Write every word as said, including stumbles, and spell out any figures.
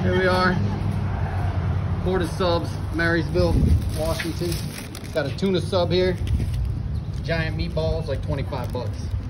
Here we are, Port of Subs, Marysville, Washington. Got a tuna sub here. Giant meatballs, like twenty-five bucks.